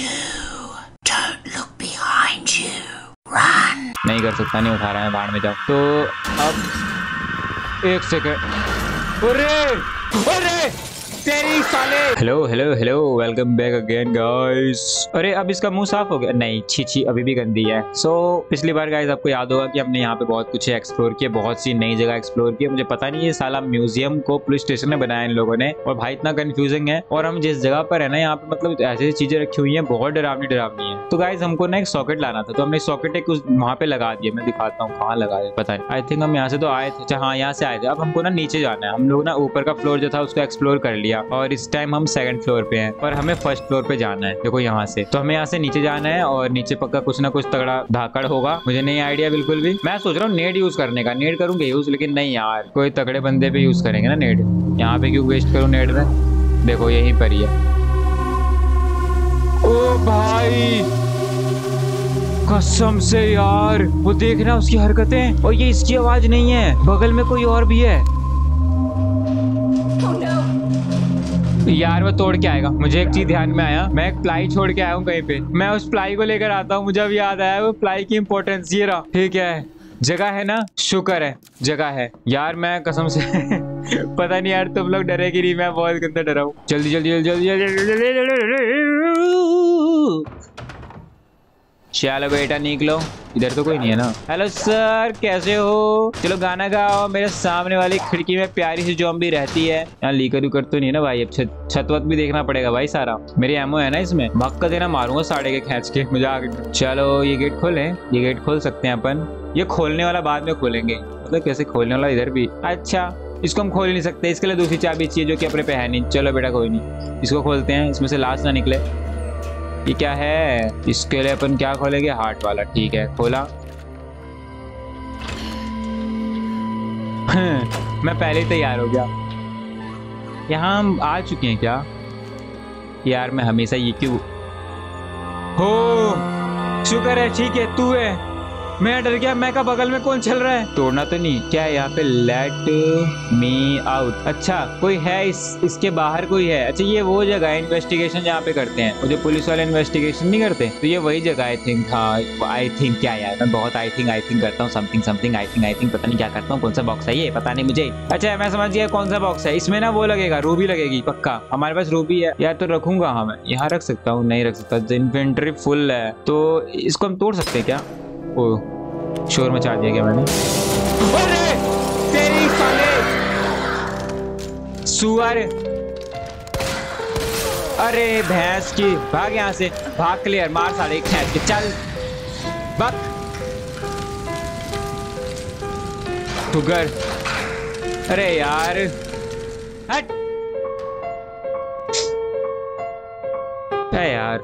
नहीं कर सकता, नहीं उठा रहा है, बाहर में जाओ। तो अब 1 सेकंड। अरे तेरी साले। Hello hello hello, welcome back again guys. अरे अब इसका मुंह साफ हो गया? नहीं, छी अभी भी गंदी है। पिछली बार गाइस आपको याद होगा कि हमने यहाँ पे बहुत कुछ एक्सप्लोर किया, बहुत सी नई जगह एक्सप्लोर की। मुझे पता नहीं ये साला म्यूजियम को पुलिस स्टेशन में बनाया इन लोगों ने, और भाई इतना कंफ्यूजिंग है। और हम जिस जगह पर है ना, यहाँ पे मतलब ऐसी चीजें रखी हुई है, बहुत डरावनी है। तो गाइस हमको ना एक सॉकेट लाना था, तो हमने सॉकेट एक वहाँ पे लगा दिया। मैं दिखाता हूँ कहाँ लगा दिया, पता नहीं। आई थिंक हम यहाँ से तो आए थे। अच्छा हाँ, यहाँ से आए थे। अब हमको ना नीचे जाना है। हम लोग ना ऊपर का फ्लोर जो था उसको एक्सप्लोर कर लिया, और इस टाइम हम 2nd फ्लोर पे हैं, और हमें 1st फ्लोर पे जाना है। देखो यहाँ से, तो हमें यहाँ से नीचे जाना है, और नीचे पक्का कुछ ना कुछ तगड़ा धाकड़ होगा। मुझे नहीं आइडिया बिल्कुल भी। मैं सोच रहा हूँ नेट यूज करने का, नेट करूंगे यूज, लेकिन नहीं यार, कोई तगड़े बंदे पे यूज करेंगे ना नेट। यहाँ पे क्यों वेस्ट करूँ नेट में? देखो यहीं पर ही है। ओ भाई कसम से यार, वो देखना उसकी हरकतें, और ये इसकी आवाज नहीं है, बगल में कोई और भी है। यार वो तोड़ के आएगा। मुझे एक चीज ध्यान में आया, मैं एक प्लाई छोड़ के आया हूँ कहीं पे। मैं उस प्लाई को लेकर आता हूँ। मुझे अब याद आया वो प्लाई की इंपॉर्टेंस। ये रहा, ठीक है, जगह है ना, शुक्र है जगह है। यार मैं कसम से पता नहीं यार तुम लोग डरेगी नहीं, मैं बहुत गंदा डरा हूँ। जल्दी जल्दी जल्दी जल्दी। चलो बेटा निकलो, इधर तो कोई नहीं है ना। हेलो सर, कैसे हो? चलो गाना गाओ। मेरे सामने वाली खिड़की में प्यारी सी ज़ॉम्बी रहती है। यहाँ लीकर उकर तो नहीं है ना भाई? अब छत वत भी देखना पड़ेगा भाई सारा। मेरी एमओ है ना इसमें, भक्का देना मारूंगा साड़े के खींच के। मुझे आगे चलो ये गेट खोलें। ये गेट खोल सकते हैं अपन। ये खोलने वाला बाद में खोलेंगे, मतलब कैसे खोलने वाला इधर भी। अच्छा इसको हम खोल ही नहीं सकते, इसके लिए दूसरी चाबी चाहिए जो कि अपने पे है नहीं। चलो बेटा कोई नहीं, इसको खोलते हैं, इसमें से लाश ना निकले। ये क्या है? इसके लिए अपन क्या खोलेंगे? हार्ट वाला। ठीक है खोला। मैं पहले ही तैयार हो गया। यहाँ हम आ चुके हैं क्या? यार मैं हमेशा ये क्यों हो? शुक्र है, ठीक है तू है। मैं डर गया, मैं का बगल में कौन चल रहा है? तोड़ना तो नहीं क्या है यहाँ पे? Let me out. अच्छा कोई है इसके बाहर कोई है? अच्छा ये वो जगह है इन्वेस्टिगेशन जहाँ पे करते हैं, वो जो पुलिस वाले इन्वेस्टिगेशन नहीं करते, तो ये वही जगह आई थिंक। हाँ आई थिंक क्या यार, मैं बहुत आई थिंक करता हूँ। समथिंग आई थिंक पता नहीं क्या करता हूँ। कौन सा बॉक्स है ये, पता नहीं मुझे। अच्छा मैं समझ गया कौन सा बॉक्स है। इसमें ना वो लगेगा, रूबी लगेगी पक्का। हमारे पास रूबी है यार, तो रखूंगा। हाँ मैं यहाँ रख सकता हूँ? नहीं रख सकता, इन्वेंटरी फुल है। तो इसको हम तोड़ सकते हैं क्या? ओ शोर मचा दिया क्या मैंने? अरे तेरी साले सुअर, अरे भैंस की, भाग यहाँ से, भाग। क्लियर, मार साले खींच के, चल भाग। शुगर, अरे यार हट। यार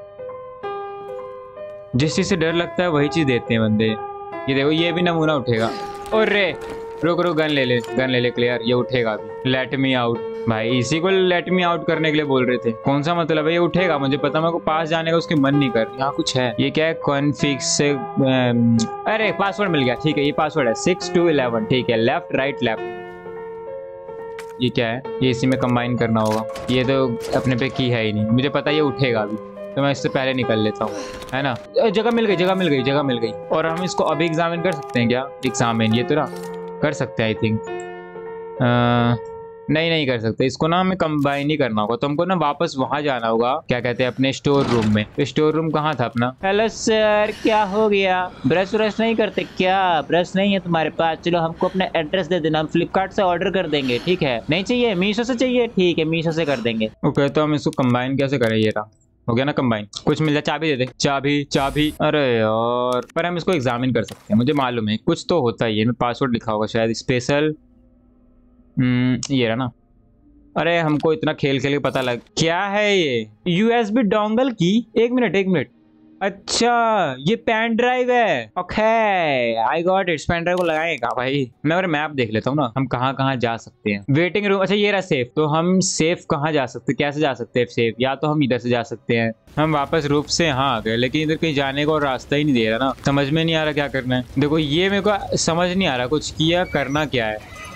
जिस चीज से डर लगता है वही चीज देते हैं बंदे। ये देखो ये भी नमूना उठेगा। और रे रुक गन ले ले। क्लियर, ये उठेगा भी। Let me out. भाई इसी को लेट मी आउट करने के लिए बोल रहे थे। कौन सा मतलब है? ये उठेगा, मुझे पता। मेरे को पास जाने का उसके मन नहीं कर। यहाँ कुछ है, ये क्या है? कॉन्फिग से अरे पासवर्ड मिल गया। ठीक है ये पासवर्ड है 6-2-11। ठीक है, लेफ्ट राइट लेफ्ट। ये क्या है? ये इसी में कंबाइन करना होगा। ये तो अपने पे की है ही नहीं, मुझे पता ये उठेगा अभी, तो मैं इससे पहले निकल लेता हूँ, है ना। जगह मिल गई। और हम इसको अभी एग्जामिन कर सकते हैं क्या? एग्जामिन ये तो ना कर सकते हैं आई थिंक। नहीं कर सकते इसको ना, हमें कंबाइन ही करना होगा। तो हमको ना वापस वहां जाना होगा, क्या कहते हैं, अपने स्टोर रूम में। स्टोर रूम कहाँ था अपना? हेलो सर, क्या हो गया? ब्रश व्रश नहीं करते क्या? ब्रश नहीं है तुम्हारे पास? चलो हमको अपना एड्रेस दे देना, हम फ्लिपकार्ट से ऑर्डर कर देंगे। ठीक है, नहीं चाहिए मीशो से चाहिए? ठीक है मीशो से कर देंगे। ओके तो हम इसको कंबाइन कैसे करें? ये रहा, हो गया ना कंबाइन। कुछ मिल जाए, चाबी दे दे। चाबी। अरे यार, पर हम इसको एग्जामिन कर सकते हैं, मुझे मालूम है कुछ तो होता ही है। इनमें पासवर्ड लिखा होगा शायद, स्पेशल। ये रहा ना। अरे हमको इतना खेल के पता लग, क्या है ये? USB डोंगल की। एक मिनट। अच्छा ये पेन ड्राइव है। Okay I got it. Pen drive को लगाएगा भाई। मैं और मैप देख लेता हूँ ना, हम कहाँ जा सकते हैं। Waiting room. अच्छा ये रहा सेफ। तो हम सेफ कहाँ जा सकते हैं? कैसे जा सकते हैं सेफ? या तो हम इधर से जा सकते हैं। हम वापस रूफ से यहाँ आ गए, लेकिन इधर कहीं जाने का और रास्ता ही नहीं दे रहा ना। समझ में नहीं आ रहा क्या करना है। देखो ये मेरे को समझ नहीं आ रहा कुछ किया करना क्या है।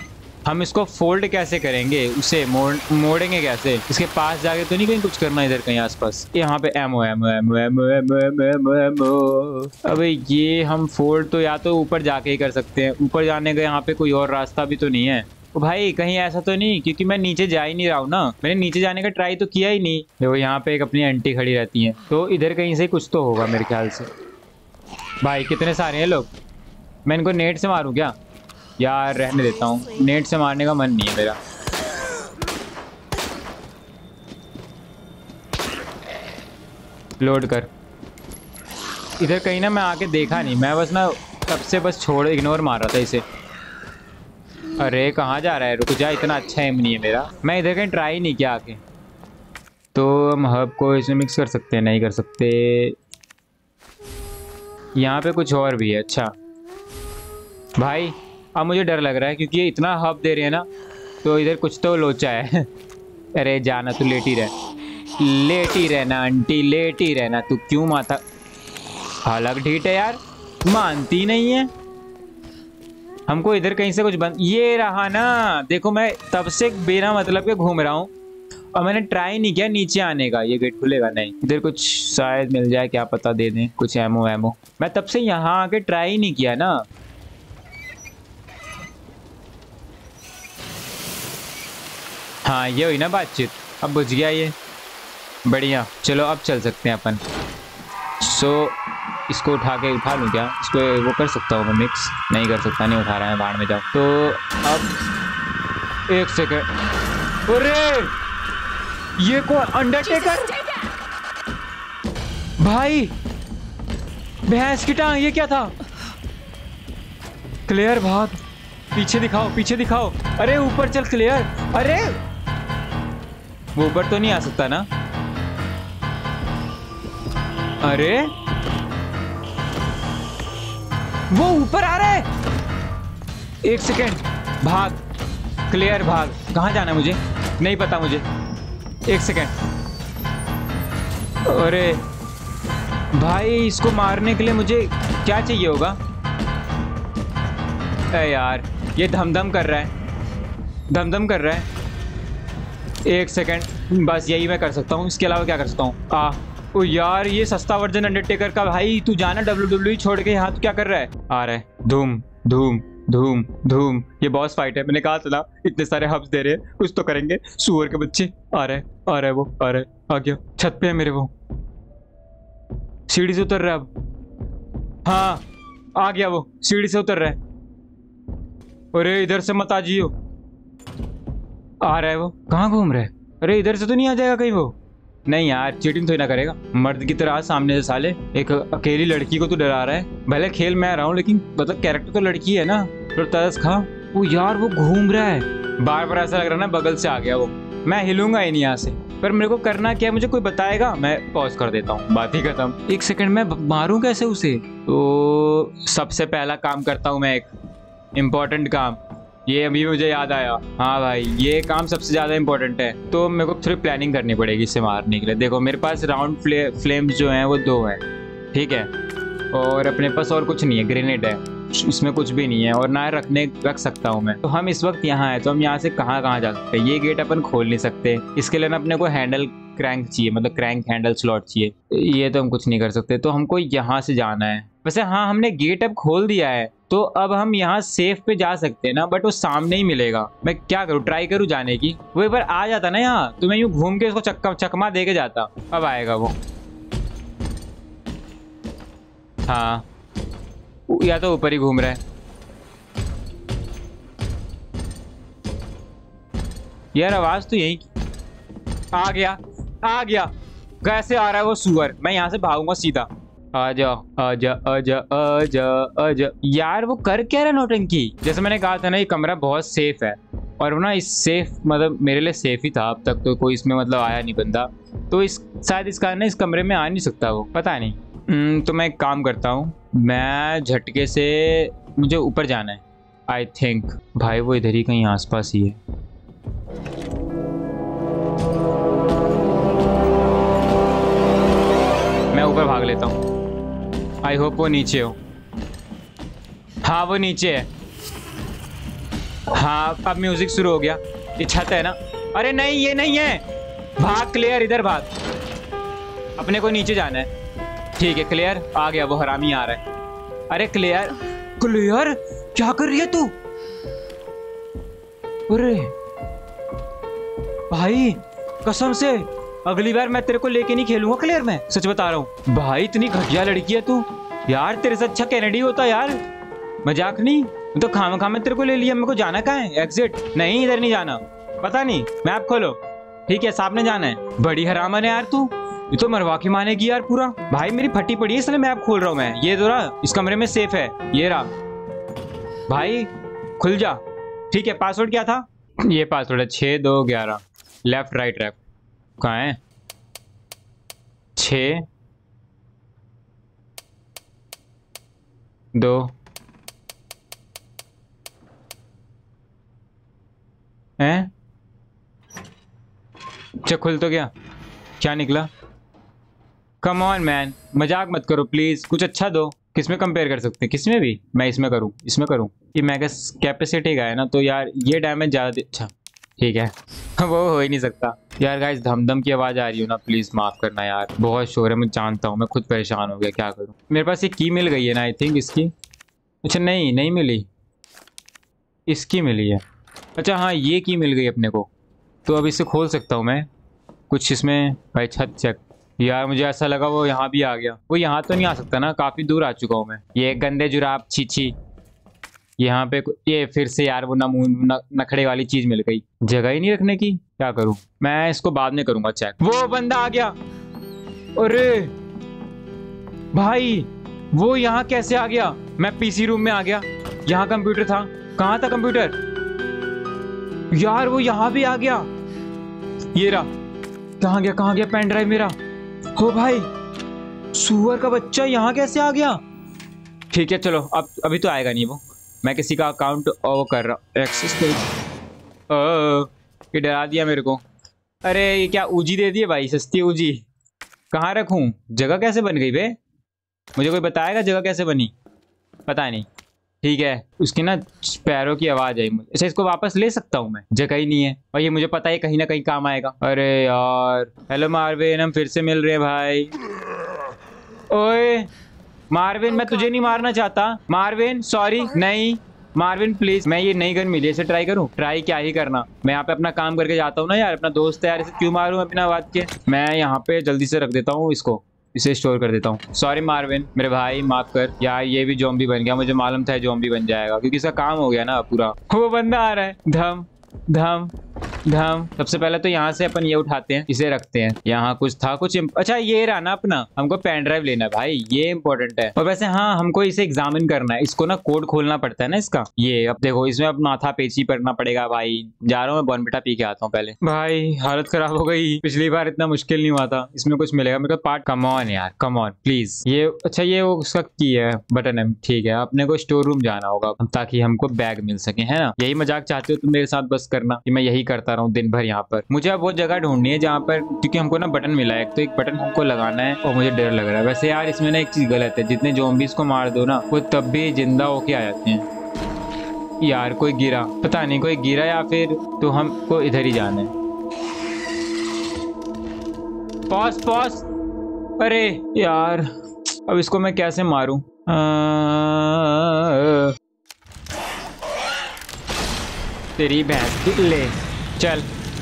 हम इसको फोल्ड कैसे करेंगे, उसे मोड़ेंगे कैसे? इसके पास जाके तो नहीं कहीं कुछ करना, इधर कहीं आसपास। यहाँ पे एमो एमो एमो एमो एमो एमो एमो एमो। अबे ये हम फोल्ड तो या तो ऊपर जाके ही कर सकते हैं। ऊपर जाने का यहाँ पे कोई और रास्ता भी तो नहीं है। तो भाई कहीं ऐसा तो नहीं, क्योंकि मैं नीचे जा ही नहीं रहा हूँ ना, मैंने नीचे जाने का ट्राई तो किया ही नहीं। देखो यहाँ पे एक अपनी आंटी खड़ी रहती है, तो इधर कहीं से कुछ तो होगा मेरे ख्याल से। भाई कितने सारे हैं लोग, मैं इनको नेट से मारूं क्या? यार रहने देता हूँ, नेट से मारने का मन नहीं है मेरा। लोड कर। इधर कहीं ना मैं आके देखा नहीं, मैं बस ना तब से बस छोड़ इग्नोर मार रहा था इसे। अरे कहाँ जा रहा है, रुक जा, इतना अच्छा एम नहीं है मेरा। मैं इधर कहीं ट्राई नहीं किया आके। तो हम हब को इसमें मिक्स कर सकते हैं? नहीं कर सकते। यहाँ पे कुछ और भी है। अच्छा भाई अब मुझे डर लग रहा है, क्योंकि ये इतना हब दे रहे हैं ना, तो इधर कुछ तो लोचा है। अरे जाना, तू लेटी रहना आंटी, लेटी रहना। तू क्यों माथा हालक ढीठ है यार, मानती नहीं है। हमको इधर कहीं से कुछ बंद, ये रहा ना। देखो मैं तब से बिना मतलब के घूम रहा हूँ और मैंने ट्राई नहीं किया नीचे आने का। ये गेट खुलेगा नहीं। इधर कुछ शायद मिल जाए, क्या पता दे दें कुछ एमो एमो। मैं तब से यहाँ आके ट्राई नहीं किया ना। हाँ ये हुई ना बातचीत, अब बुझ गया ये। बढ़िया, चलो अब चल सकते हैं अपन। इसको उठा लूँ क्या? इसको वो कर सकता हूँ मैं मिक्स? नहीं कर सकता, नहीं उठा रहा है, बाहर में जाओ। तो अब एक सेकेंड। अरे ये कौन? अंडरटेकर भाई, भैंस की टांग, ये क्या था? क्लियर भाग, पीछे दिखाओ, पीछे दिखाओ। अरे ऊपर चल क्लियर। अरे वो ऊपर तो नहीं आ सकता ना? अरे वो ऊपर आ रहा है। एक सेकेंड, भाग क्लियर, भाग। कहाँ जाना है मुझे? नहीं पता मुझे। एक सेकेंड। अरे भाई इसको मारने के लिए मुझे क्या चाहिए होगा? अरे यार ये धमधम कर रहा है, धमधम कर रहा है। एक सेकेंड, बस यही मैं कर सकता हूँ, इसके अलावा क्या कर सकता हूँ? ओ यार ये सस्ता वर्जन अंडरटेकर का। भाई तू जाना WWE छोड़ के, यहाँ तू क्या कर रहा है? आ रहा है, धूम धूम धूम धूम। ये बॉस फाइट है, मैंने कहा था ना, इतने सारे हब्स दे रहे हैं, कुछ तो करेंगे। सुअर के बच्चे। आ रहा है, आ रहा है, वो आ रहा है, आ गया। छत पे है मेरे वो, सीढ़ी से उतर रहा है अब। हाँ आ गया, वो सीढ़ी से उतर रहा है। अरे इधर से मत आ जियो। आ रहा है वो, कहाँ घूम रहा है? अरे इधर से तो नहीं आ जाएगा कहीं वो? नहीं यार, चीटिंग तो ही ना करेगा मर्द की तरह सामने से साले। एक अकेली लड़की को तो डरा रहा है। भले खेल मैं रहा हूँ, लेकिन मतलब कैरेक्टर तो लड़की है ना, तो तरस खा। वो यार वो घूम रहा है बार बार, ऐसा लग रहा है ना बगल से आ गया वो। मैं हिलूंगा ही नहीं यहाँ से, पर मेरे को करना क्या है, मुझे कोई बताएगा? मैं पॉज कर देता हूँ, बात ही खत्म। एक सेकंड, मैं मारूं कैसे उसे? तो सबसे पहला काम करता हूँ मैं, एक इम्पोर्टेंट काम। ये अभी मुझे याद आया। हाँ भाई ये काम सबसे ज़्यादा इंपॉर्टेंट है, तो मेरे को थोड़ी प्लानिंग करनी पड़ेगी इसे मारने के लिए। देखो मेरे पास राउंड फ्लेम्स जो हैं वो 2 हैं, ठीक है, और अपने पास और कुछ नहीं है। ग्रेनेड है, इसमें कुछ भी नहीं है, और ना रख सकता हूँ मैं। तो हम इस वक्त यहाँ है, तो हम यहाँ से कहाँ जा सकते हैं? ये गेट अपन खोल नहीं सकते, इसके लिए ना अपने को हैंडल क्रैंक चाहिए, मतलब क्रैंक हैंडल स्लॉट चाहिए। ये तो हम कुछ नहीं कर सकते, तो हमको यहाँ से जाना है। वैसे हाँ हमने गेट अब खोल दिया है, तो अब हम यहाँ सेफ पे जा सकते हैं ना, बट वो सामने ही मिलेगा। मैं क्या करूँ, ट्राई करूँ जाने की? वो एक बार आ जाता ना यहाँ, तो मैं यूँ घूम के उसको चकमा दे के जाता। अब आएगा वो। हाँ या तो ऊपर ही घूम रहा है। यार आवाज तो यही। आ गया, आ गया। कैसे आ रहा है वो सुअर? मैं यहाँ से भागूंगा सीधा। आजा आजा आजा आजा आजा। यार वो कर क्या रहा है नौटंकी? जैसे मैंने कहा था ना, ये कमरा बहुत सेफ है, और ना इस सेफ मतलब मेरे लिए सेफ ही था अब तक, तो कोई इसमें मतलब आया नहीं बंदा। तो इस शायद इस कारण इस कमरे में आ नहीं सकता वो, पता नहीं। तो मैं एक काम करता हूँ, मैं झटके से, मुझे ऊपर जाना है आई थिंक। भाई वो इधर ही कहीं आसपास ही है। मैं ऊपर भाग लेता हूँ। आई होप वो नीचे हो। हाँ वो नीचे है। हाँ अब म्यूजिक शुरू हो गया। ये छत है ना? अरे नहीं ये नहीं है। भाग क्लियर, इधर भाग। अपने को नीचे जाना है। ठीक है क्लियर, आ गया वो हरामी आ रहा है। अरे क्लियर क्लियर, क्या कर रही है तू? अरे भाई कसम से अगली बार मैं तेरे को लेके नहीं खेलूंगा क्लियर, में सच बता रहा हूँ। भाई इतनी घटिया लड़की है तू यार, तेरे से अच्छा कैनेडी होता यार। मजाक नहीं, तो खामा में तेरे को ले लिया। मेरे को जाना कहाँ है? एग्जिट नहीं, इधर नहीं जाना। पता नहीं, मैप खोलो। ठीक है सामने जाना है। बड़ी हरामन है यार तू, ये तो मरवा के मानेगी यार पूरा। भाई मेरी फटी पड़ी है इसलिए मैप खोल रहा हूँ मैं। ये तो रहा, इस कमरे में सेफ है। ये रहा भाई, खुल जा। ठीक है पासवर्ड क्या था? ये पासवर्ड है 6211। लेफ्ट राइट लेफ्ट कहाँ है? 6 2 हैं? अच्छा खुल तो गया। क्या निकला? कम ऑन मैन, मजाक मत करो प्लीज, कुछ अच्छा दो। किसमें कंपेयर कर सकते हैं? किसमें भी? मैं इसमें करूं, इसमें करूं। ये मेगा कैपेसिटी का है ना, तो यार ये डैमेज ज़्यादा। अच्छा ठीक है वो हो ही नहीं सकता यार। गाइस धम की आवाज़ आ रही हो ना, प्लीज़ माफ़ करना यार, बहुत शोर है। मैं जानता हूँ, मैं खुद परेशान हो गया, क्या करूँ। मेरे पास एक की मिल गई है ना आई थिंक इसकी। अच्छा नहीं मिली, इसकी मिली है। अच्छा हाँ ये की मिल गई अपने को, तो अब इसे खोल सकता हूँ मैं कुछ इसमें। भाई छत चेक यार, मुझे ऐसा लगा वो यहाँ भी आ गया। वो यहाँ तो नहीं आ सकता ना, काफ़ी दूर आ चुका हूँ मैं। ये गंदे जुराब छी। यहाँ पे ये फिर से यार वो नखड़े वाली चीज़ मिल गई। जगह ही नहीं रखने की, क्या करूँ मैं? इसको बाद में करूँगा चेक। वो बंदा आ गया। अरे भाई वो यहाँ कैसे आ गया? मैं पीसी रूम में आ गया, यहाँ कंप्यूटर था। कहाँ था कंप्यूटर यार? वो यहाँ भी आ गया। ये रहा। कहाँ गया पेन ड्राइव मेरा? हो भाई सुअर का बच्चा यहाँ कैसे आ गया? ठीक है चलो, अब अभी तो आएगा नहीं वो। मैं किसी का अकाउंट वो कर रहा हूँ एक्सेस कर। ये डरा दिया मेरे को। अरे ये क्या ऊजी दे दिए भाई, सस्ती ऊजी। कहाँ रखूँ? जगह कैसे बन गई बे? मुझे कोई बताएगा जगह कैसे बनी? पता नहीं। ठीक है उसकी ना पैरों की आवाज़ आई मुझे। अच्छा इसको वापस ले सकता हूँ मैं? जगह ही नहीं है और ये मुझे पता है कहीं ना कहीं काम आएगा। अरे यार हेलो मार्विन, हम फिर से मिल रहे हैं भाई। ओए मार्विन मैं तुझे नहीं मारना चाहता। मार्विन सॉरी, नहीं मार्विन प्लीज। मैं ये नई गन मिली है, इसे ट्राई करूं? ट्राई क्या ही करना, मैं यहाँ पे अपना काम करके जाता हूँ ना यार, अपना दोस्त है यार, इसे क्यों मारूं अपना बात के। मैं यहाँ पे जल्दी से रख देता हूँ इसको, इसे स्टोर कर देता हूँ। सॉरी मार्विन मेरे भाई, माफ कर यार। ये भी ज़ॉम्बी बन गया, मुझे मालूम था ज़ॉम्बी बन जाएगा क्योंकि इसका काम हो गया ना पूरा। वो बंदा आ रहा है। धम धम धम। सबसे पहले तो यहाँ से अपन ये उठाते हैं, इसे रखते हैं। यहाँ कुछ था कुछ अच्छा ये रहा ना अपना, हमको पेन ड्राइव लेना है भाई, ये इंपॉर्टेंट है। और वैसे हाँ हमको इसे एग्जामिन करना है, इसको ना कोड खोलना पड़ता है ना इसका। ये अब देखो इसमें अब माथा पेची करना पड़ेगा भाई। जा रहा हूँ मैं बॉर्नविटा पी के आता हूँ पहले। भाई हालत खराब हो गई, पिछली बार इतना मुश्किल नहीं हुआ था। इसमें कुछ मिलेगा मेरे को पार्ट? कम ऑन यार कम ऑन प्लीज। ये अच्छा ये वो उसका की है बटन है। ठीक है अपने को स्टोर रूम जाना होगा ताकि हमको बैग मिल सके, है ना? यही मजाक चाहते हो तुम मेरे साथ? बस करना कि मैं यही करता रहूं दिन भर यहाँ पर। मुझे अब वो जगह ढूंढनी है जहाँ पर, क्योंकि हमको ना बटन मिला है, तो एक बटन हमको लगाना है और मुझे डर लग रहा है। वैसे यार इसमें ना एक चीज गलत है, जितने ज़ॉम्बीज़ को मार दो ना वो तब भी जिंदा होके आ जाते हैं। यार कोई गिरा, पता नहीं कोई गिरा या फिर, तो हमको इधर ही जाना है। पॉज। अरे यार अब इसको मैं कैसे मारूं? तेरी भैंस की ले चल।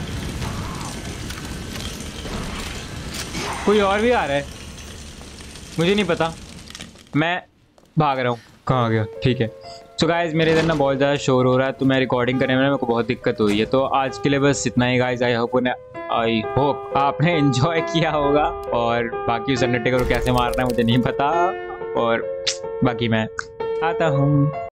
कोई और भी आ रहा है, मुझे नहीं पता, मैं भाग रहा हूँ। कहाँ गया? ठीक है सो गाइज मेरे इधर ना बहुत ज़्यादा शोर हो रहा है, तो मैं रिकॉर्डिंग करने में मेरे को बहुत दिक्कत हुई है। तो आज के लिए बस इतना ही गाइज। आई होप आपने एंजॉय किया होगा। और बाकी उस अंडरटेकर को कैसे मारना है मुझे नहीं पता, और बाकी मैं आता हूँ।